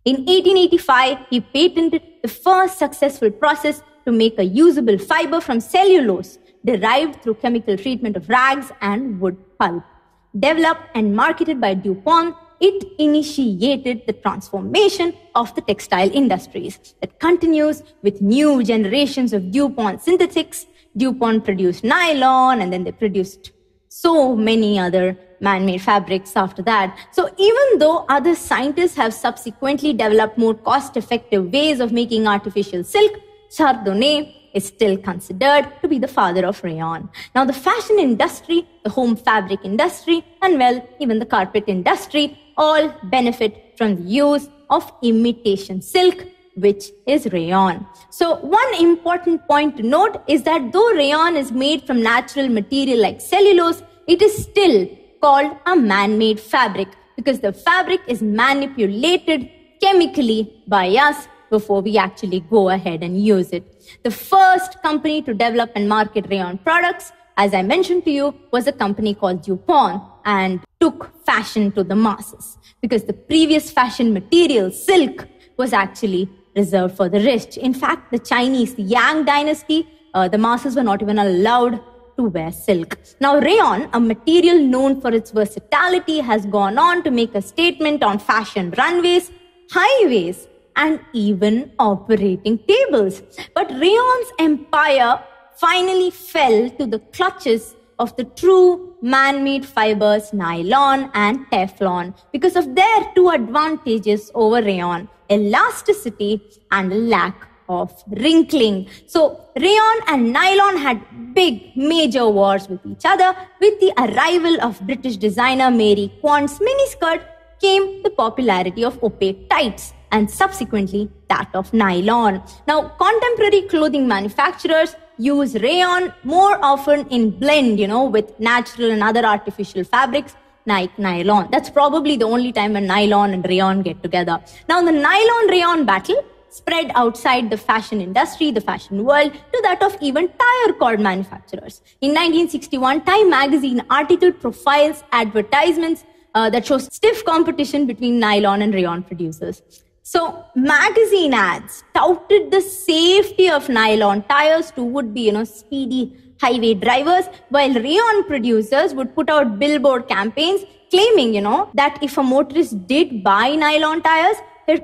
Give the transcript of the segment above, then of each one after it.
In 1885, he patented the first successful process to make a usable fiber from cellulose derived through chemical treatment of rags and wood pulp. Developed and marketed by DuPont, it initiated the transformation of the textile industries that continues with new generations of DuPont synthetics. DuPont produced nylon, and then they produced so many other man-made fabrics after that. So even though other scientists have subsequently developed more cost-effective ways of making artificial silk, Chardonnay is still considered to be the father of rayon. Now, the fashion industry, the home fabric industry, and well, even the carpet industry all benefit from the use of imitation silk, which is rayon. So one important point to note is that though rayon is made from natural material like cellulose, it is still called a man-made fabric because the fabric is manipulated chemically by us before we actually go ahead and use it. The first company to develop and market rayon products, as I mentioned to you, was a company called DuPont, and took fashion to the masses because the previous fashion material, silk, was actually reserved for the rich. In fact, the Chinese, the Yang dynasty, the masses were not even allowed to wear silk. Now, rayon, a material known for its versatility, has gone on to make a statement on fashion runways, highways, and even operating tables. But rayon's empire finally fell to the clutches of the true man-made fibers, nylon and Teflon, because of their two advantages over rayon: elasticity and a lack of wrinkling. So rayon and nylon had big major wars with each other. With the arrival of British designer Mary Quant's miniskirt came the popularity of opaque tights, and subsequently that of nylon. Now, contemporary clothing manufacturers use rayon more often in blend, with natural and other artificial fabrics like nylon. That's probably the only time when nylon and rayon get together. Now, the nylon-rayon battle spread outside the fashion industry, the fashion world, to that of even tire cord manufacturers. In 1961, Time magazine article profiles advertisements that shows stiff competition between nylon and rayon producers. So magazine ads touted the safety of nylon tires to would-be, speedy highway drivers, while rayon producers would put out billboard campaigns claiming, that if a motorist did buy nylon tires,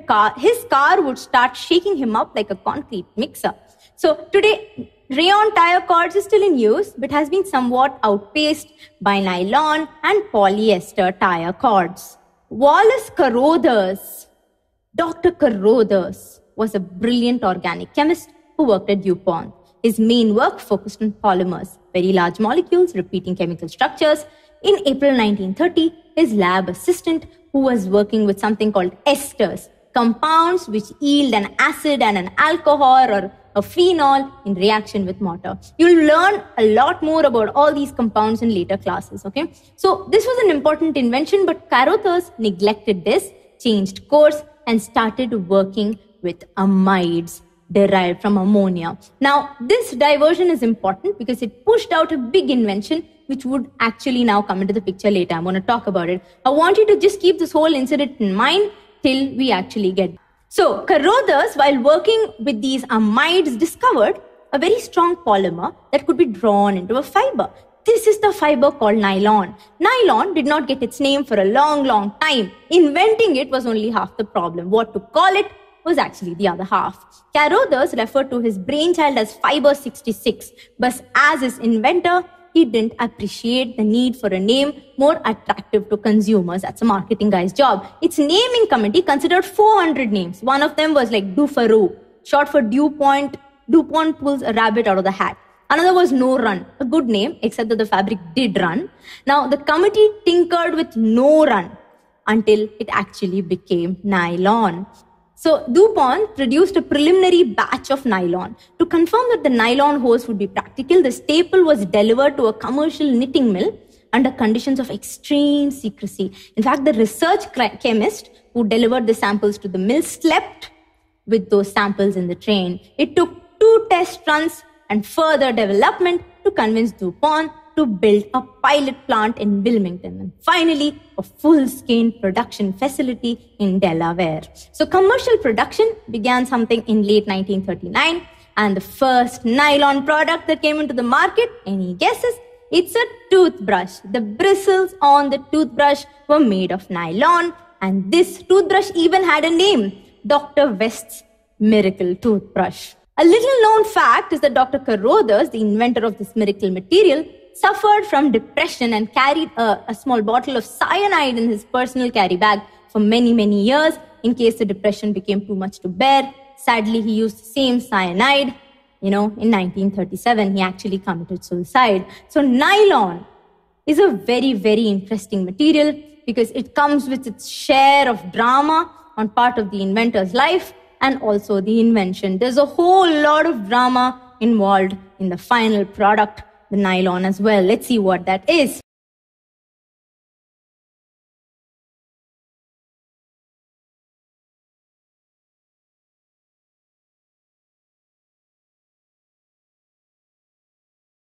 his car would start shaking him up like a concrete mixer. So today, rayon tire cords is still in use, but has been somewhat outpaced by nylon and polyester tire cords. Wallace Carothers, Dr. Carothers, was a brilliant organic chemist who worked at DuPont. His main work focused on polymers, very large molecules, repeating chemical structures. In April 1930, his lab assistant, who was working with something called esters, compounds which yield an acid and an alcohol or a phenol in reaction with water. You'll learn a lot more about all these compounds in later classes, okay? So this was an important invention, but Carothers neglected this, changed course, and started working with amides derived from ammonia. Now, this diversion is important because it pushed out a big invention which would actually now come into the picture later. I'm going to talk about it. I want you to just keep this whole incident in mind till we actually get. So, Carothers, while working with these amides, discovered a very strong polymer that could be drawn into a fiber. This is the fiber called nylon. Nylon did not get its name for a long, long time. Inventing it was only half the problem. What to call it was actually the other half. Carothers referred to his brainchild as Fiber 66, but as his inventor, he didn't appreciate the need for a name more attractive to consumers. That's a marketing guy's job. Its naming committee considered 400 names. One of them was like Dufaru, short for DuPont. DuPont pulls a rabbit out of the hat. Another was No Run, a good name, except that the fabric did run. Now, the committee tinkered with No Run until it actually became nylon. So, DuPont produced a preliminary batch of nylon. To confirm that the nylon hose would be practical, the staple was delivered to a commercial knitting mill under conditions of extreme secrecy. In fact, the research chemist who delivered the samples to the mill slept with those samples in the train. It took 2 test runs and further development to convince DuPont to build a pilot plant in Wilmington, and finally a full-scale production facility in Delaware. So commercial production began something in late 1939, and the first nylon product that came into the market, any guesses? It's a toothbrush. The bristles on the toothbrush were made of nylon, and this toothbrush even had a name, Dr. West's Miracle Toothbrush. A little known fact is that Dr. Carothers, the inventor of this miracle material, suffered from depression and carried a small bottle of cyanide in his personal carry bag for many, many years in case the depression became too much to bear. Sadly, he used the same cyanide. In 1937, he actually committed suicide. So nylon is a very, very interesting material because it comes with its share of drama on part of the inventor's life and also the invention. There's a whole lot of drama involved in the final product, the nylon as well. Let's see what that is.